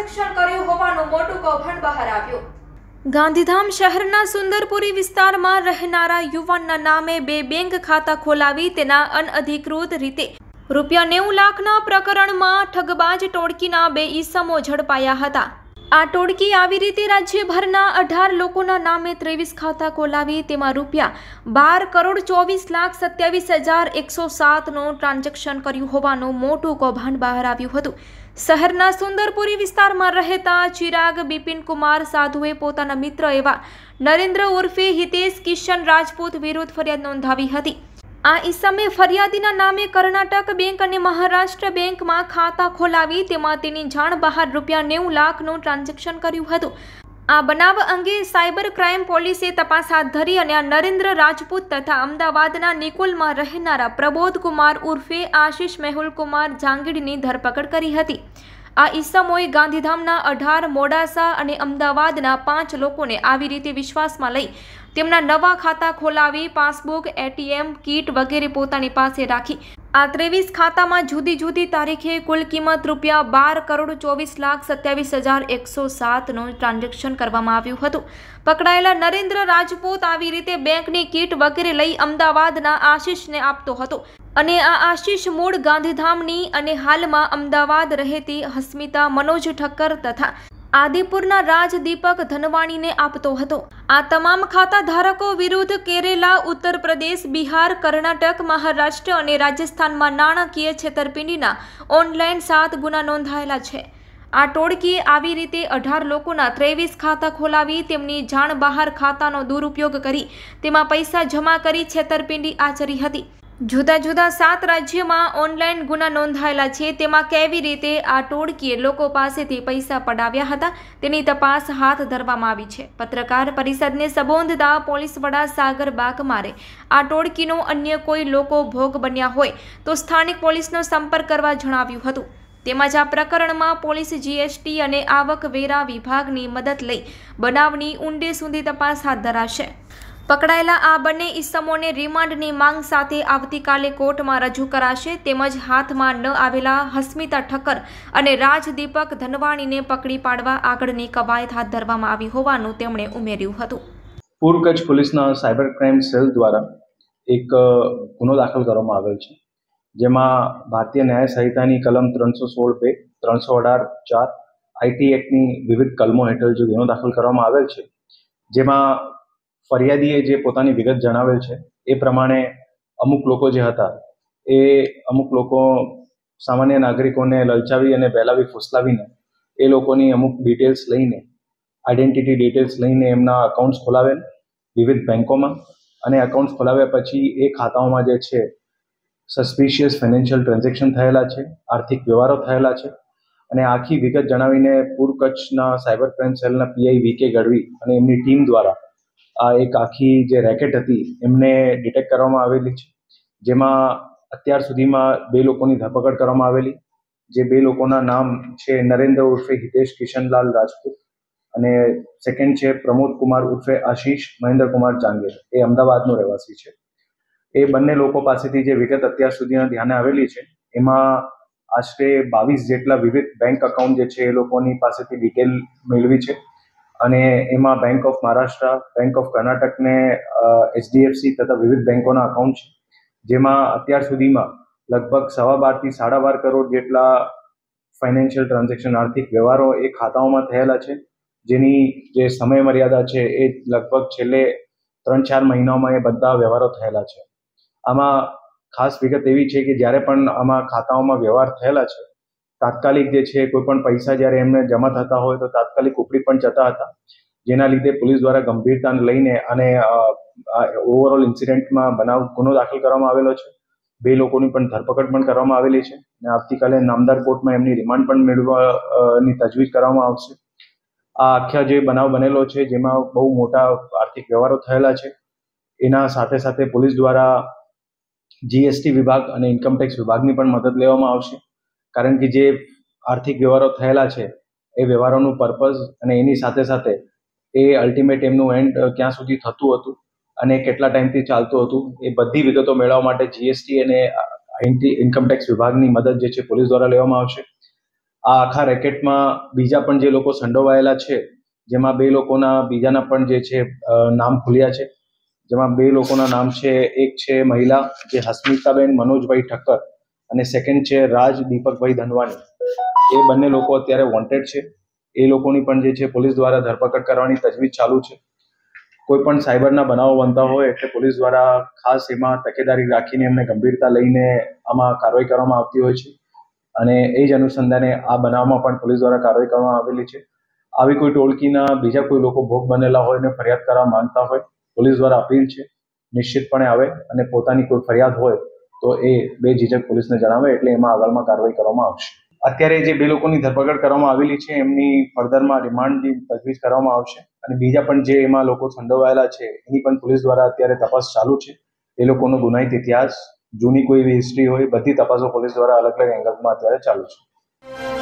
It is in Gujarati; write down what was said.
ટ્રાન્ઝેક્શન કર્યું હોવાનું મોટું કૌભાંડ બહાર આવ્યું। ગાંધીધામ શહેરના સુંદરપુરી વિસ્તારમાં રહેનારા યુવાનના નામે 2 બેંક ખાતા ખોલાવી તેના અનઅધિકૃત રીતે ₹90 લાખના પ્રકરણમાં ઠગબાજ ટોળકીના 2 ઈસમો ઝડપાયા હતા। આ ટોળકી આવી રીતે રાજ્યભરના 18 લોકોના નામે 23 ખાતા ખોલાવી તેમાં ₹12,24,27,107નું ટ્રાન્ઝેક્શન કર્યું હોવાનું મોટું કૌભાંડ બહાર આવ્યું હતું। શહેરના સુંદરપુરી વિસ્તારમાં રહેતા ચિરાગ બિપિન કુમાર સાધુએ પોતાના મિત્ર એવા નરેન્દ્ર ઉર્ફે હિતેશ કિશન રાજપૂત વિરુદ્ધ ફરિયાદ નોંધાવી હતી। આ ઈસમે ફરિયાદીના નામે કર્ણાટક બેંક અને મહારાષ્ટ્ર બેંકમાં ખાતા ખોલાવી તેમાં તેની જાણ બહાર ₹90 લાખનું ટ્રાન્ઝેક્શન કર્યું હતું। આ બનાવ અંગે સાયબર ક્રાઇમ પોલીસે તપાસ હાથ ધરી અને આ નરેન્દ્ર રાજપૂત તથા અમદાવાદના નિકોલમાં રહેનારા પ્રબોધ કુમાર ઉર્ફે આશિષ મેહુલ કુમાર જાંગીડની ધરપકડ કરી હતી। આ ઈસમોએ ગાંધીધામના 18, મોડાસા અને અમદાવાદના 5 લોકોને આવી રીતે વિશ્વાસમાં લઈ તેમના નવા ખાતા ખોલાવી પાસબુક, ATM કીટ વગેરે પોતાની પાસે રાખી આ 23 ખાતામાં જુદી જુદી તારીખે કુલ કિંમત ₹12,24,27,107નું ટ્રાન્ઝેક્શન કરવામાં આવ્યું હતું। પકડાયેલા નરેન્દ્ર રાજપૂત આવી રીતે બેંકની કીટ વગેરે લઈ અમદાવાદના આશિષને આપતો હતો અને આ આશિષ મૂળ ગાંધીધામની અને હાલમાં અમદાવાદ રહેતી હસ્મિતા મનોજ ઠક્કર તથા આદિપુરના રાજદીપક ધનવાણીને આપતો હતો। આ તમામ ખાતા ધારકો વિરુદ્ધ કેરેલા, ઉત્તર પ્રદેશ, બિહાર, કર્ણાટક, મહારાષ્ટ્ર અને રાજસ્થાનમાં નાણાકીય છેતરપિંડીના ઓનલાઈન 7 ગુના નોંધાયેલા છે। આ ટોળકીએ આવી રીતે 18 લોકોના 23 ખાતા ખોલાવી તેમની જાણ બહાર ખાતાનો દુરુપયોગ કરી તેમાં પૈસા જમા કરી છેતરપિંડી આચરી હતી। જુદા જુદા 7 રાજ્યોમાં ઓનલાઈન ગુના નોંધાયેલા છે તેમાં કેવી રીતે આ ટોળકીએ લોકો પાસેથી પૈસા પડાવ્યા હતા તેની તપાસ હાથ ધરવામાં આવી છે। પત્રકાર પરિષદને સંબોધતા પોલીસ વડા સાગર બાકમારે આ ટોળકીનો અન્ય કોઈ લોકો ભોગ બન્યા હોય તો સ્થાનિક પોલીસનો સંપર્ક કરવા જણાવ્યું હતું। તેમજ આ પ્રકરણમાં પોલીસ GST અને આવકવેરા વિભાગની મદદ લઈ બનાવની ઊંડે સુધી તપાસ હાથ ધરાશે। પકડાયેલા આ બંને ઈસમોને રિમાન્ડની માંગ સાથે આવતીકાલે કોર્ટમાં રજૂ કરાશે। તેમજ હાથમાં ન આવેલા હસ્મિતા ઠક્કર અને રાજદીપક ધનવાણીને પકડી પાડવા આગળની કવાયત હાથ ધરવામાં આવી હોવાનું તેમણે ઉમેર્યું હતું। પૂર્વ કચ્છ પોલીસના સાયબર ક્રાઇમ સેલ દ્વારા એક ગુનો દાખલ કરવામાં આવેલ છે, જેમાં ભારતીય ન્યાય સંહિતાની કલમ 316(2), 318(4), IT એક્ટની વિવિધ કલમો હેઠળ જે ગુનો દાખલ કરવામાં આવેલ છે, જેમાં ફરિયાદીએ જે પોતાની વિગત જણાવેલ છે એ પ્રમાણે અમુક લોકો જે હતા એ અમુક લોકો સામાન્ય નાગરિકોને લલચાવી અને બહેલાવી ફૂસલાવીને એ લોકોની અમુક ડિટેલ્સ લઈને, આઈડેન્ટિટી ડિટેલ્સ લઈને એમના અકાઉન્ટ્સ ખોલાવેલ વિવિધ બેંકોમાં અને અકાઉન્ટ્સ ખોલાવ્યા પછી એ ખાતાઓમાં જે છે સસ્પિશિયસ ફાઇનાન્શિયલ ટ્રાન્ઝેક્શન થયેલા છે, આર્થિક વ્યવહારો થયેલા છે અને આખી વિગત જણાવીને પૂર્વ કચ્છના સાયબર ક્રાઇમ સેલના PI VK ગઢવી અને એમની ટીમ દ્વારા આ એક આખી જે રેકેટ હતી એમને ડિટેક્ટ કરવામાં આવેલી છે, જેમાં અત્યાર સુધીમાં 2 લોકોની ધરપકડ કરવામાં આવેલી। જે 2 લોકોના નામ છે નરેન્દ્ર ઉર્ફે હિતેશ કિશનલાલ રાજપૂત અને સેકન્ડ છે પ્રમોદ કુમાર ઉર્ફે આશીષ મહેન્દ્ર કુમાર જાંગીર, એ અમદાવાદનો રહેવાસી છે। એ બંને લોકો પાસેથી જે વિગત અત્યાર સુધીના ધ્યાને આવેલી છે એમાં આશરે 22 જેટલા વિવિધ બેંક અકાઉન્ટ જે છે એ લોકોની પાસેથી ડિટેલ મેળવી છે અને એમાં bank of Maharashtra, bank of કર્ણાટકને HDFC તથા વિવિધ બેંકોના અકાઉન્ટ છે, જેમાં અત્યાર સુધીમાં લગભગ 12.5 થી 12.5 કરોડ જેટલા ફાઇનાન્શિયલ ટ્રાન્ઝેક્શન, આર્થિક વ્યવહારો એ ખાતાઓમાં થયેલા છે, જેની જે સમય મર્યાદા છે એ લગભગ છેલ્લે 3-4 મહિનાઓમાં એ બધા વ્યવહારો થયેલા છે। આમાં ખાસ વિગત એવી છે કે જ્યારે પણ આમાં ખાતાઓમાં વ્યવહાર થયેલા છે તાત્કાલિક જે છે કોઈ પણ પૈસા જ્યારે એમને જમા થતા હોય તો તાત્કાલિક ઉપડી પણ જતા હતા, જેના લીધે પોલીસ દ્વારા ગંભીરતાને લઈને અને ઓવરઓલ ઇન્સિડન્ટમાં ગુનો દાખલ કરવામાં આવેલો છે। 2 લોકોની પણ ધરપકડ પણ કરવામાં આવેલી છે અને આવતીકાલે નામદાર કોર્ટમાં એમની રિમાન્ડ પણ મેળવવાની તજવીજ કરવામાં આવશે। આ આખા જે બનાવ બનેલો છે જેમાં બહુ મોટા આર્થિક વ્યવહારો થયેલા છે, એના સાથે સાથે પોલીસ દ્વારા GST વિભાગ અને ઇન્કમટેક્સ વિભાગની પણ મદદ લેવામાં આવશે, કારણ કે જે આર્થિક વ્યવહારો થયેલા છે એ વ્યવહારોનું પર્પઝ અને એની સાથે સાથે એ અલ્ટિમેટ એમનું એન્ડ ક્યાં સુધી થતું હતું અને કેટલા ટાઈમથી ચાલતું હતું એ બધી વિગતો મેળવવા માટે GST અને ઇન્કમટેક્સ વિભાગની મદદ જે છે પોલીસ દ્વારા લેવામાં આવશે। આ આખા રેકેટમાં બીજા પણ જે લોકો સંડોવાયેલા છે, જેમાં 2 લોકોના બીજાના પણ જે છે નામ ખુલ્યા છે. જેમાં 2 લોકોના નામ છે, એક છે મહિલા જે હસ્મિતાબેન મનોજભાઈ ઠક્કર અને સેકન્ડ છે રાજ દીપકભાઈ ધનવાની. એ બંને લોકો અત્યારે વોન્ટેડ છે. એ લોકોની પણ જે છે પોલીસ દ્વારા ધરપકડ કરવાની તજવીજ ચાલુ છે. કોઈ પણ સાયબરના બનાવો બનતા હોય એટલે પોલીસ દ્વારા ખાસ એમાં તકેદારી રાખીને એમને ગંભીરતા લઈને આમાં કાર્યવાહી કરવામાં આવતી હોય છે. અને એ જ અનુસંધાને આ બનાવમાં પણ પોલીસ દ્વારા કાર્યવાહી કરવામાં આવેલી છે. આવી કોઈ ટોળકીના બીજા કોઈ લોકો ભોગ બનેલા હોય ને ફરિયાદ કરવા માંગતા હોય, પોલીસ દ્વારા અપીલ છે નિશ્ચિતપણે આવે અને પોતાની કોઈ ફરિયાદ હોય તો એ બેઝિઝક પોલીસને જણાવે એટલે એમાં આગળમાં કાર્યવાહી કરવામાં આવશે. અત્યારે જે 2 લોકોની ધરપકડ કરવામાં આવેલી છે એમની ફર્ધરમાં રિમાન્ડની તજવીજ કરવામાં આવશે અને બીજા પણ જે એમાં લોકો સંડોવાયેલા છે એની પણ પોલીસ દ્વારા અત્યારે તપાસ ચાલુ છે. એ લોકોનો ગુનાહિત ઇતિહાસ, જૂની કોઈ એવી હિસ્ટ્રી હોય, બધી તપાસો પોલીસ દ્વારા અલગ અલગ એંગલમાં અત્યારે ચાલુ છે.